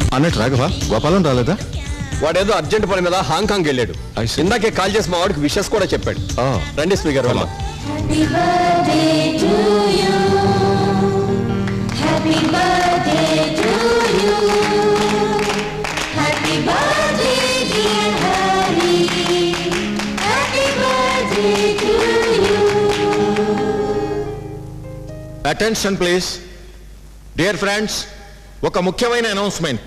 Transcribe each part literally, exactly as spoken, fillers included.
అన్నట్టు రాఘవ గోపాలం రాలేదా? వాడేదో అర్జెంట్ పని మీద హాంకాంగ్ వెళ్ళాడు. ఇందాకే కాల్ చేసి మా వాడికి విషెస్ కూడా చెప్పాడు. రండి స్పీకర్ వల్ల. అటెన్షన్ ప్లీజ్ డియర్ ఫ్రెండ్స్, ఒక ముఖ్యమైన అనౌన్స్మెంట్.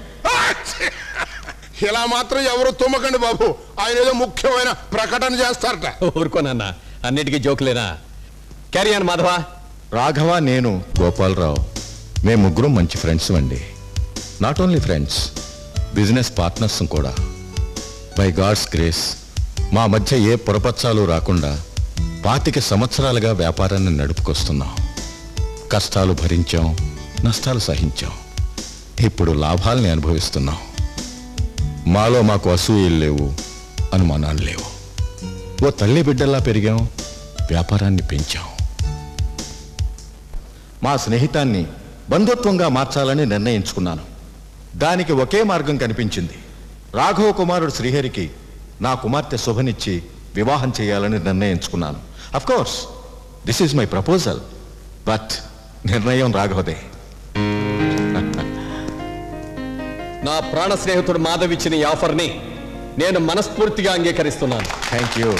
ఇలా మాత్రం ఎవరు తుమ్మకండి బాబు, ఆయన ఏదో ముఖ్యమైన ప్రకటన చేస్తారట. ఊరుకోనన్నా, అన్నిటికీ జోకులేనా? Carry on Madhava. రాఘవ, నేను గోపాలరావు, మేము ముగ్గురం మంచి ఫ్రెండ్స్ అండి. Not only friends, business partners కూడా. బై గాడ్స్ గ్రేస్ మా మధ్య ఏ పొరపచ్చాలు రాకుండా పాతిక సంవత్సరాలుగా వ్యాపారాన్ని నడుపుకొస్తున్నాం. కష్టాలు భరించాం, నష్టాలు సహించాం, ఇప్పుడు లాభాలని అనుభవిస్తున్నాం. మాలో మాకు అసూయలు లేవు, అనుమానాలు లేవు. ఓ తల్లి బిడ్డల్లా పెరిగాం, వ్యాపారాన్ని పెంచాం. మా స్నేహితాన్ని బంధుత్వంగా మార్చాలని నిర్ణయించుకున్నాను. దానికి ఒకే మార్గం కనిపించింది. రాఘవ కుమారుడు శ్రీహరికి నా కుమార్తె శుభనిచ్చి వివాహం చేయాలని నిర్ణయించుకున్నాను. Of course this is my proposal, but నిర్ణయం రాఘవదే. నా ప్రాణ స్నేహితుడు మాధవ్ ఇచ్చిన ఈ ఆఫర్ని నేను మనస్ఫూర్తిగా అంగీకరిస్తున్నాను. Thank you.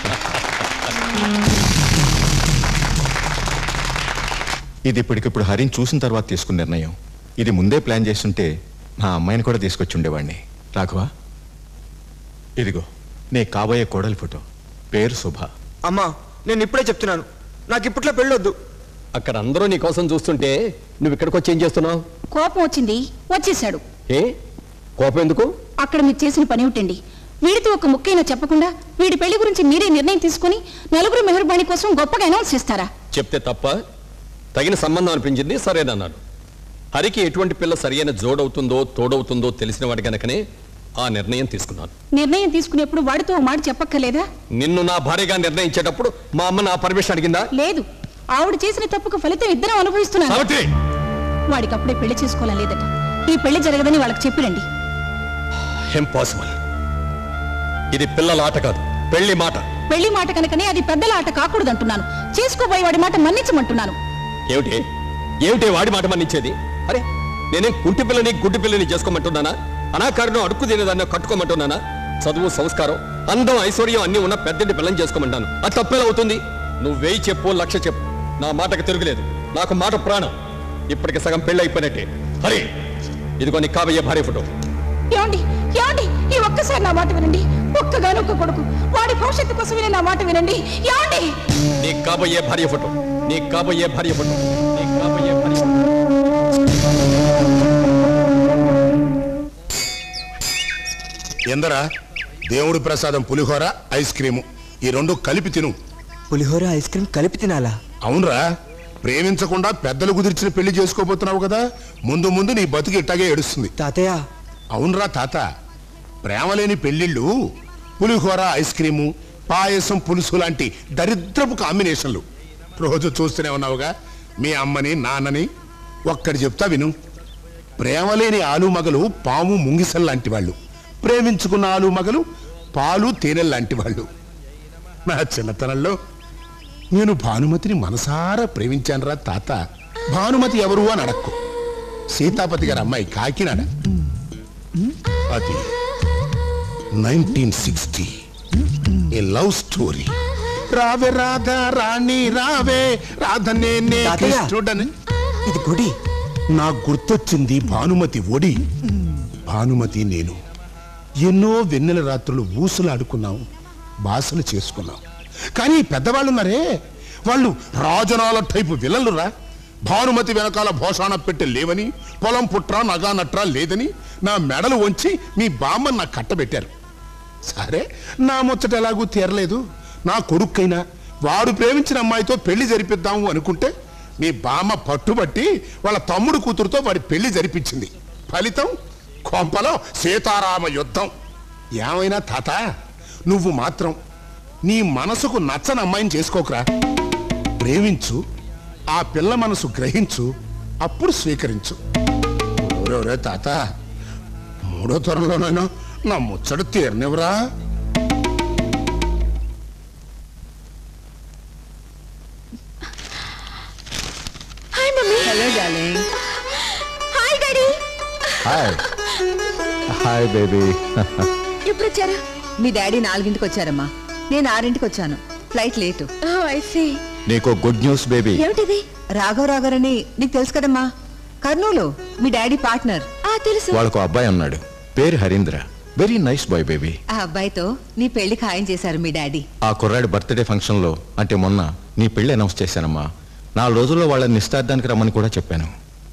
ఇది ఇప్పటికిప్పుడు హరిని చూసిన తర్వాత తీసుకున్న నిర్ణయం. ఇది ముందే ప్లాన్ చేస్తుంటే నా అమ్మాయిని కూడా తీసుకొచ్చి ఉండేవాడిని. రాఘవ, ఇదిగో నీ కాబోయే కోడలి ఫోటో, పేరు శుభ. అమ్మా, నేను ఇప్పుడే చెప్తున్నాను, నాకు ఇప్పట్లో పెళ్ళొద్దు. అక్కడ అందరూ నీ కోసం చూస్తుంటే నువ్వు ఇక్కడికి వచ్చి ఏం చేస్తున్నావు? కోపం వచ్చింది, వచ్చేసాడు. ఏ కోపం ఎందుకు? అక్కడ మీరు చేసిన పని ఏమిటండి? వీడితో ఒక ముక్కైనా చెప్పకుండా వీడి పెళ్లి గురించి మీరే నిర్ణయం తీసుకుని నలుగురు మెహర్బాణి కోసం గొప్పగా అనౌన్స్ చేస్తారా? చెప్తే తప్ప? తగిన సంబంధం అనిపించింది, సరేనన్నాడు. హరికి ఎటువంటి పిల్ల సరైన జోడవుతుందో తోడవుతుందో తెలిసిన వాడి కనుకనే ఆ నిర్ణయం తీసుకున్నాను. నిర్ణయం తీసుకునేప్పుడు వాడితో ఒక మాట చెప్పక్కర్లేదా? నిన్ను నా భార్యగా నిర్ణయించేటప్పుడు మా అమ్మ నా పర్మిషన్ అడిగిందా? లేదు. ఆవిడ చేసిన తప్పుకు ఫలితం ఇద్దరం అనుభవిస్తున్నాను. వాడికి అప్పుడే పెళ్లి చేసుకోవాలని లేదట. ఈ పెళ్లి జరగదని వాళ్ళకి చెప్పిరండి. ఇంపాసిబుల్. ఇది పిల్లల ఆట కాదు, పెళ్లి మాట. పెళ్లి మాట కనుకనే అది పెద్దల ఆట కాకూడదంటున్నాను. చేసుకోబోయే వాడి మాట మన్నించమంటున్నాను. ఏమిటి ఏమిటి వాడి మాట మన్నించేది? అరే, నేనేం కుంటి పిల్లని గుడ్డి పిల్లని చేసుకోమంటున్నానా? అనాకారణం అడుక్కు తినేదాన్ని కట్టుకోమంటున్నానా? చదువు, సంస్కారం, అందం, ఐశ్వర్యం అన్ని ఉన్న పెద్దంటి పిల్లని చేసుకోమంటాను. అది తప్పేలా అవుతుంది? నువ్వు వెయ్యి చెప్పు, లక్ష చెప్పు, నా మాటకు తిరుగులేదు. నాకు మాట ప్రాణం. ఇప్పటికి సగం పెళ్లి అయిపోయినట్టే. హరి, ఇదిగో నీ కాబోయే భార్య ఫోటో. ఏమండి ఏమండి ఈ ఒక్కసారి నా మాట వినండి. ఒక్కగానొక్క కొడుకు, వాడి భవిష్యత్తు కోసమే నా మాట వినండి. ఏమండి? నీ కాబోయే భార్య ఫోటో, నీ కాబోయే భార్య ఫోటో, నీ కాబోయే భార్య ఫోటో. ఎందరా దేవుడి ప్రసాదం పులిహోర, ఐస్ క్రీము, ఈ రెండు కలిపి తిను. పులిహోర, ఐస్ క్రీమ్ కలిపి తినాలా? అవునరా, ప్రేమించకుండా పెద్దలు కుదిర్చిన పెళ్లి చేసుకోబోతున్నావు కదా, ముందు ముందు నీ బతుకు ఇట్టాగే ఏడుస్తుంది. తాతయ్య. అవునరా తాత, ప్రేమ లేని పెళ్లిళ్ళు పులిహోర, ఐస్ క్రీము, పాయసం, పులుసు లాంటి దరిద్రపు కాంబినేషన్లు. రోజు చూస్తూనే ఉన్నావుగా మీ అమ్మని నాన్నని. ఒక్కడి చెప్తా విను. ప్రేమ లేని ఆలు మగలు పాము ముంగిసల్ లాంటి వాళ్ళు, ప్రేమించుకున్న ఆలు మగలు పాలు తేనెల్ లాంటి వాళ్ళు. నా చిన్నతనంలో నేను భానుమతిని మనసారా ప్రేమించానురా తాత. భానుమతి ఎవరు అని అడక్కు. సీతాపతి గారి అమ్మాయి, కాకినాడ. అది nineteen sixty a love story. రావే రాధా రాణి రావే రాధ నేనే కృష్ణుడని. ఇది గుడి. నాకు గుర్తొచ్చింది భానుమతి ఒడి. భానుమతి నేను ఎన్నో వెన్నెల రాత్రులు ఊసులాడుకున్నాం, బాసలు చేసుకున్నాం. కానీ పెద్దవాళ్ళు ఉన్నారే, వాళ్ళు రాజనాల టైపు విలన్లు రా. భానుమతి వెనకాల భోషాణ పెట్టి లేవని, పొలం పుట్రా నగా నట్రా లేదని నా మెడలు వంచి మీ బామ్మని నాకు కట్టబెట్టారు. సరే, నా ముచ్చట ఎలాగూ తీరలేదు. నా కొడుక్కైనా వాడు ప్రేమించిన అమ్మాయితో పెళ్లి జరిపిద్దాము అనుకుంటే మీ బామ్మ పట్టుబట్టి వాళ్ళ తమ్ముడు కూతురుతో వాడి పెళ్లి జరిపించింది. ఫలితం కొంపలో సీతారామ యుద్ధం. ఏమైనా తాత, నువ్వు మాత్రం నీ మనసుకు నచ్చని అమ్మాయిని చేసుకోకరా. ప్రేమించు, ఆ పిల్ల మనసు గ్రహించు, అప్పుడు స్వీకరించు. తాత, మూడో తరంలోనైనా నా ముచ్చట తీరనివరా? Hi mummy. Hello darling. Hi daddy. Hi hi baby. ఎప్పుడు వచ్చారా? మీ డాడీ నాలుగింటికి వచ్చారమ్మా, నేను ఆరింటికి వచ్చాను. Flight late. Oh I see. నీకు గుడ్ న్యూస్ బేబీ. ఏమిటిది? రాఘవ్ రాఘవరని నీకు తెలుసు కదమ్మా, కర్నూలు మీ డాడీ పార్ట్నర్. ఆ తెలుసు. వాళ్ళకు అబ్బాయి ఉన్నాడు, పేరు Harindra. Very nice boy baby. ఆ అబ్బాయితో నీ పెళ్లి ఖాయం చేశారు మీ డాడీ. ఆ కుర్రాడి బర్త్డే ఫంక్షన్లో అంటే మొన్న నీ పెళ్లి అనౌన్స్ చేశానమ్మా. నాలుగు రోజుల్లో వాళ్ళని నిశ్చితార్థానికి రమ్మని కూడా చెప్పాను.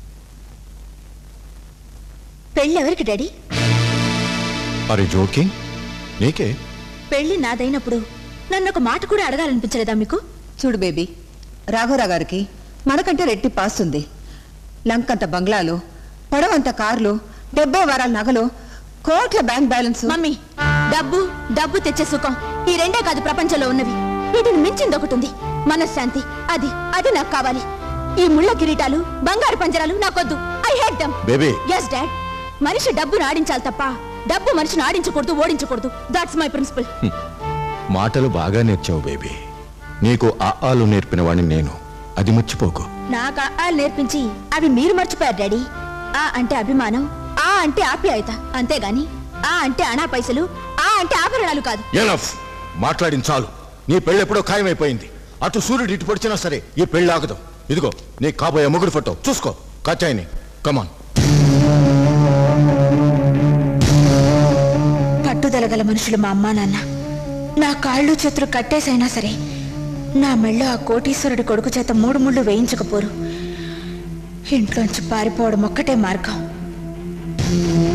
పెళ్ళి ఎవరికి డాడీ? Are you joking? నీకే. పెళ్లి నాదైనప్పుడు నన్ను ఒక మాట కూడా అడగాలనిపించలేదా మీకు? చూడు బేబీ, రాఘవరావు గారికి మనకంటే రెట్టి పాస్తుంది. లంకంత బంగ్లాలు, పడవంత కార్లు, డెబ్బై వారాల నగలు, కోట్ల బ్యాంక్ బ్యాలెన్స్. మమ్మీ, డబ్బు డబ్బు తెచ్చే సుఖం ఈ రెండే కాదు ప్రపంచంలో ఉన్నవి. వీటిని మించింది ఒకటి ఉంది, మనశ్శాంతి. అది అది నాకు కావాలి. ఈ ముళ్ళ కిరీటాలు, బంగారు పంజరాలు నాకొద్దు. I hate them. Baby. yes dad. మనిషి డబ్బును ఆడించాలి తప్ప డబ్బు మనిషిని ఆడించకూడదు, ఓడించకూడదు. That's my principle. మాటలు బాగా నేర్చావు బేబీ. నీకు ఆ ఆలు నేర్పిన వాడిని నేను, అది మర్చిపోకు. నాకు ఆలు నేర్పించి అవి మీరు మర్చిపోయారు డాడీ. ఆ అంటే అభిమానం, ఆ అంటే ఆప్యాయత, అంతేగాని ఆ అంటే అనా పైసలు, ఆ అంటే ఆభరణాలు కాదు. ఎనఫ్ మాట్లాడిన చాలు. నీ పెళ్ళి ఎప్పుడో ఖాయమైపోయింది. అటు సూర్యుడు ఇటు పొడిచినా సరే ఈ పెళ్ళి ఆగదు. ఇదిగో నీ కాబోయే మొగుడు ఫోటో చూసుకో. కచ్చాయిని కమాన్. పట్టుదల గల మనుషులు మా అమ్మా నాన్న. నా కాళ్ళు చేతులు కట్టేసైనా సరే నా మెళ్ళో ఆ కోటీశ్వరుడి కొడుకు చేత మూడు ముళ్ళు వేయించకపోరు. ఇంట్లోంచి పారిపోవడం ఒక్కటే మార్గం.